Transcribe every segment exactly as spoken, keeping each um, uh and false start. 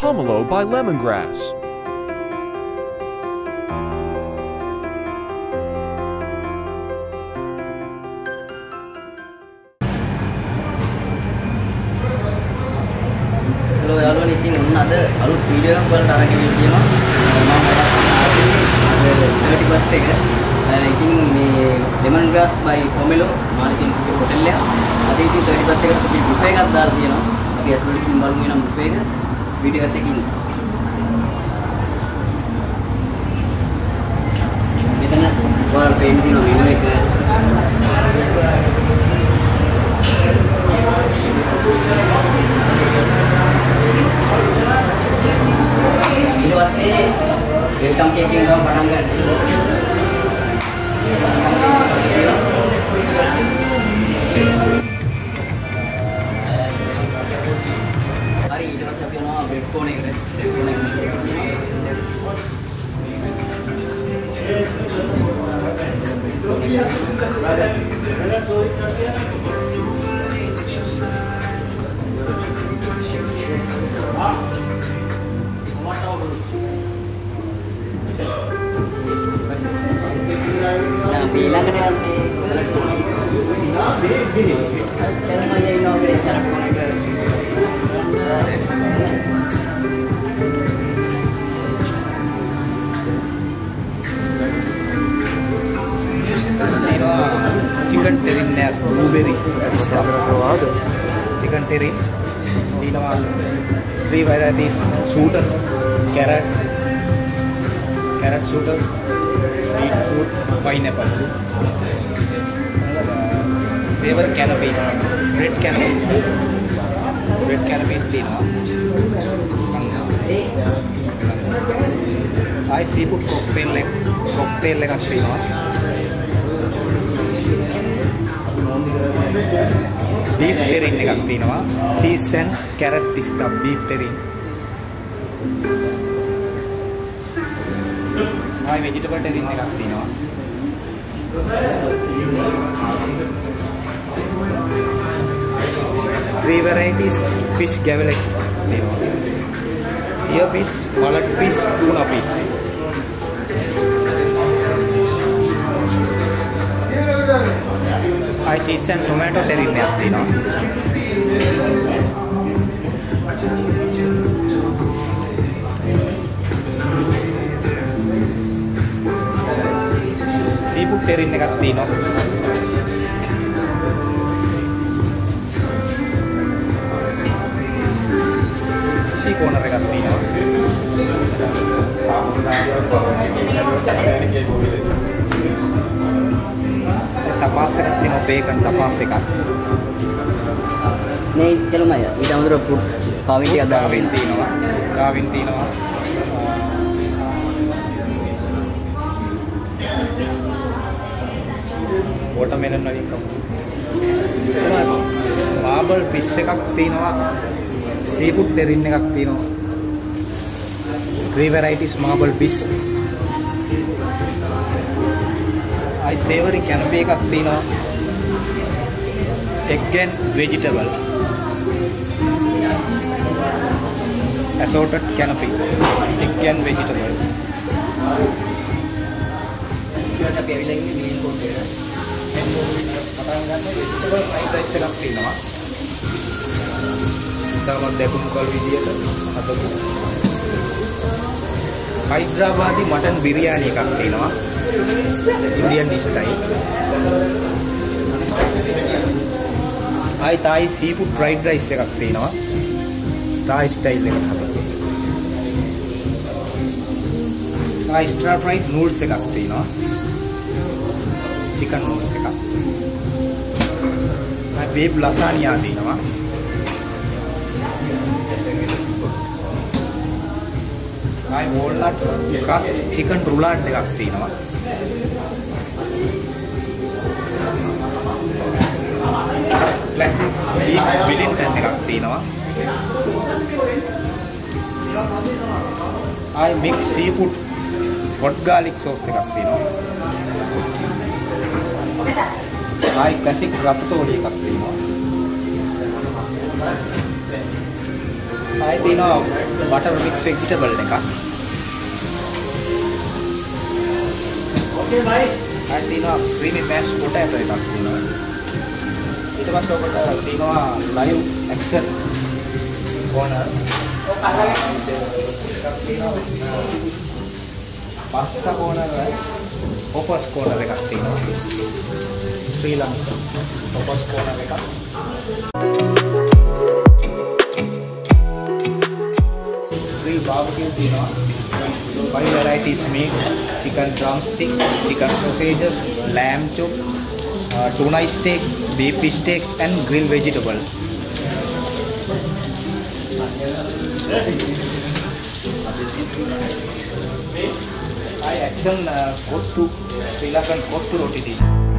pomelo by lemongrass. Hello everyone, ඉතින් උන් අද අලුත් වීඩියෝ එකක් බලන්න අරගෙන ඉන්නවා. මම thirty first එක. ඉතින් මේ lemon grass by pomelo Martin hotel එක. අද ඉතින් thirty first එකට අපි බුෆේ එකක් දාලා තියෙනවා. අපි ඇතුළට ගිහින් බලමු එනම් බුෆේ එක. වීඩියෝ එකත් එක්ක ඉන්න. මෙතන ඔයාලා පේන්න තියෙන මෙනු එක. वेलकम केक के हम पढ़ांगे अरे ये तो सब ना ब्रेक कोने करे ब्रेक कोने ඊළඟට යන්නේ සලට් කොන එක. එතනම යනවා මේ සලට් කොන එක. चिकन टेरिन ने ब्लूबेरी स्टफ रखवाद चिकन टेरिन दीनवा three varieties shooters carrot carrot shooters beetroot, pineapple, savor canopies, red canopies, red canopies dina. I seafood cocktail like cocktail like a dina. Beef terrine like a dina. Cheese and carrot stuff beef terrine. I vegetable terrine එකක් තියෙනවා. Three varieties fish gavelex තියෙනවා. Sea fish, mullet fish, tuna fish. I cheese and tomato terrine එකක් තියෙනවා. seafood terrine එකක් තියෙනවා. sushi corner එකක් තියෙනවා. tapas එකක් තියෙනවා bacon tapas එකක්. නේ එතනමයි ඊට අමතරව ෆුඩ් කාවින් ටිකක් දාලා තියෙනවා. කාවින් තියෙනවා. watermelon වලින් කමු. marble fish එකක් තියෙනවා. seafood terrine එකක් තියෙනවා. three varieties marble fish. I savory canopy එකක් තියෙනවා. egg and vegetable. assorted canopy. egg and vegetable. ඊට අපි ඇවිල්ලා ඉන්නේ මේන් කෝට් එකට. පටන් ගන්න vegetable fried rice එකක් තියෙනවා. ඉතාලම දෙකුණු කල් විදියට හදපු හයිද්‍රාබාදි මටන් බිරියානි එකක් තියෙනවා. Indian style. ආයි තායි සීෆුඩ් ෆ්‍රයිඩ් රයිස් එකක් තියෙනවා. තායි ස්ටයිල් එකක් හදපු. තායි ස්ටර් ෆ්‍රයිඩ් නූඩ්ස් එකක් තියෙනවා. chicken noodles එකක්. ආයි බීෆ් ලසානියා තියෙනවා. ආයි walnut crust chicken roulade එකක් තියෙනවා. classic beef wellington එකක් තියෙනවා. ආයි mix seafood hot garlic sauce එකක් තියෙනවා. ආයි classic ratatouille එකක් තියෙනවා. ආයි තියෙනවා butter mix vegetable එකක්. ඕකේ බයි. ආයි තියෙනවා creamy mashed potato එකක් තියෙනවා. ඊට පස්සේ ඔකට තියෙනවා live action corner. ඔක අල්ලගෙන එකක් තියෙනවා. pasta corner Hoppers corner එකක් තියෙනවා. ශ්‍රී ලංකා Hoppers corner එකක්. Three barbecue තියෙනවා. Five varieties meat, chicken drumstick, chicken sausages, lamb chop, uh, tuna steak, beef steak and grilled vegetable. I action uh, kottu Sri Lankan kottu roti di.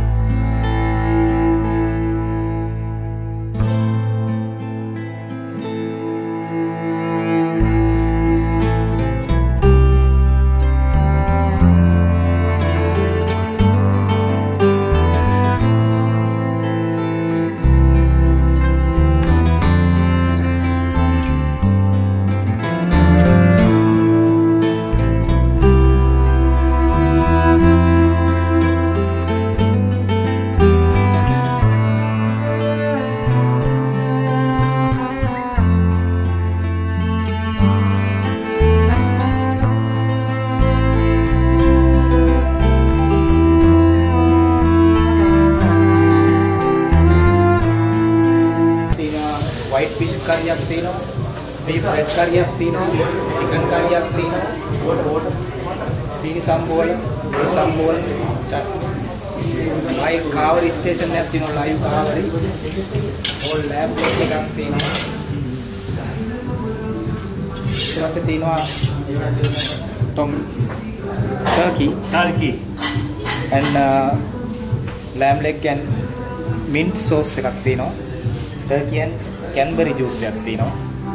White fish curry yak තියෙනවා, beef red curry yak තියෙනවා, chicken curry yak තියෙනවා, සීනි සම්බෝල, ඒ සම්බෝල, live කාවරි station එකක් තියෙනවා, live කාවරි, whole lamb එකක් තියෙනවා. ඊට පස්සේ තියෙනවා tom turkey, turkey and uh, lamb leg and mint sauce එකක් තියෙනවා. turkey and Canberry juice එකක් තියෙනවා.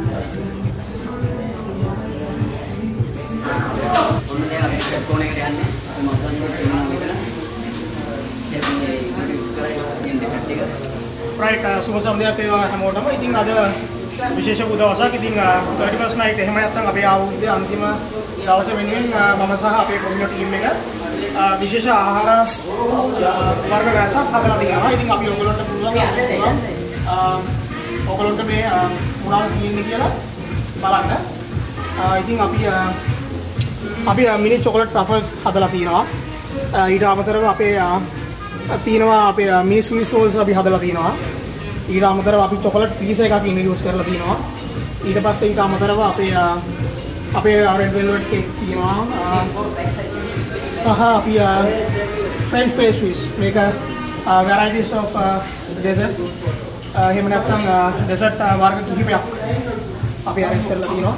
ඔන්න දැන් අපි කොන එකට යන්නේ. මම මතන් කරනවා මෙතන. දැන් මේ ඉතිරි කරගෙන දෙකට ටික. right සුබ සම්ප්‍රදායක් වේවා හැමෝටම. ඉතින් අද විශේෂ උදවසක්. ඉතින් thirty first night එහෙම නැත්නම් අපේ ආවුරුද්දේ අන්තිම දවස වෙනුවෙන් මම සහ අපේ කොමියුනිටි ටීම් එක විශේෂ ආහාර වර්ග රැසක් හදලා තියෙනවා. ඉතින් අපි ඔයගොල්ලන්ට පුළුවන් ඔයගොල්ලන්ට මේ මොනවද කියන්නේ කියලා බලන්න. ඉතින් අපි අපි මිනි චොකලට් ට්‍රෆල්ස් හදලා තියෙනවා. ඊට අමතරව අපේ තියෙනවා අපේ මිනි ස්විස් රෝල්ස් අපි හදලා තියෙනවා. ඊට අමතරව අපි චොකලට් පීස් එකක් ඉන්ට්‍රොඩියුස් කරලා තියෙනවා. ඊට පස්සේ ඊට අමතරව අපේ අපේ රෙඩ් වෙල්වෙට් කේක් තියෙනවා. සහ අපි French pastries මේක varieties of desserts එහෙම නැත්නම් dessert වර්ග කිහිපයක් අපි arrange කරලා තියෙනවා.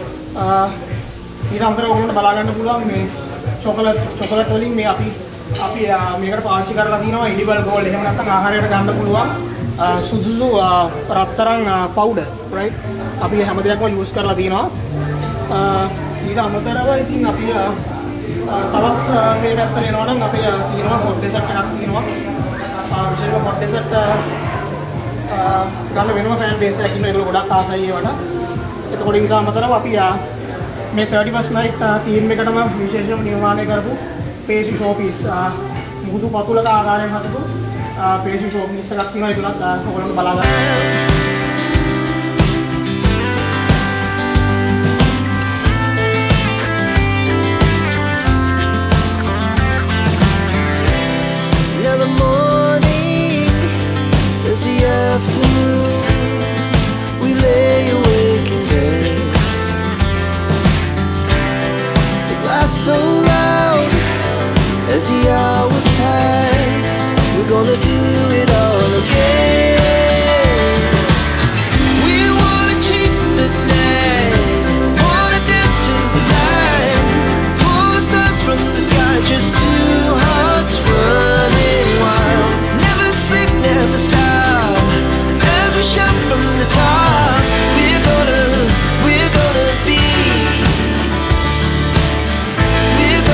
ඊට අමතරව ඔයගොල්ලන්ට බලා ගන්න පුළුවන් මේ chocolate chocolate වලින් මේ අපි අපි මේකට පාවිච්චි කරලා තියෙනවා edible gold එහෙම නැත්නම් ආහාරයට ගන්න පුළුවන් සුදුසු රත්තරන් powder right අපි හැම දෙයක්ම use කරලා තියෙනවා. ඊට අමතරව ඉතින් අපි තවත් මේ පැත්තට එනවා නම් අපි තියෙනවා hot dessert එකක් තියෙනවා. විශේෂයෙන්ම hot dessert ගන්න වෙනම fan base එකක් ඉන්නවා. ඒගොල්ලෝ ගොඩක් ආසයි ඒවට. එතකොට ඊට අමතරව අපි මේ thirty first night team එකටම විශේෂයෙන්ම නිර්මාණය කරපු pastry showpiece මුහුදු පතුලක ආකාරයෙන් හදපු pastry showpiece එකක් තියෙනවා. ඒකත් ඔයගොල්ලෝ බලා ගන්න. The morning is the afternoon. We lay awake in bed. The glass so loud as the hours pass. We're gonna do it all again. We wanna chase the night, wanna dance to the light. Pull stars from the sky, just two hearts running wild. Never sleep, never stop. As we shout from the top, we're gonna, we're gonna be, we're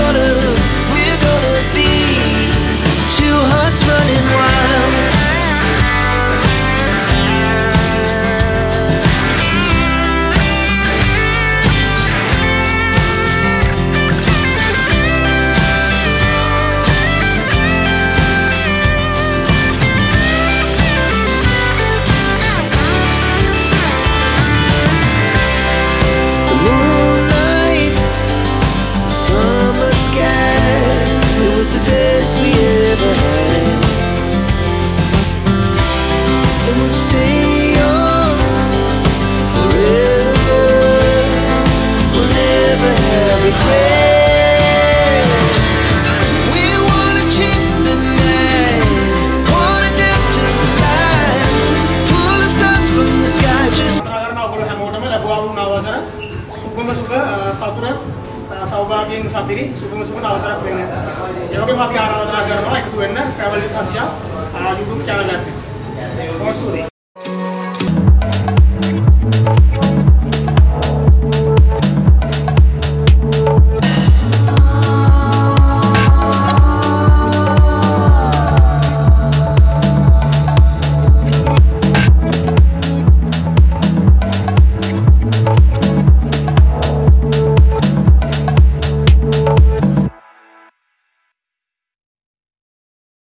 සුබම සුබ සතුට සෞභාග්‍යයෙන් සපිරි සුබම සුබ අවසරයක් වෙන්න. ඒ වගේම අපි ආරාධනා කරනවා එකතු වෙන්න Travel with Asia YouTube channel එකට.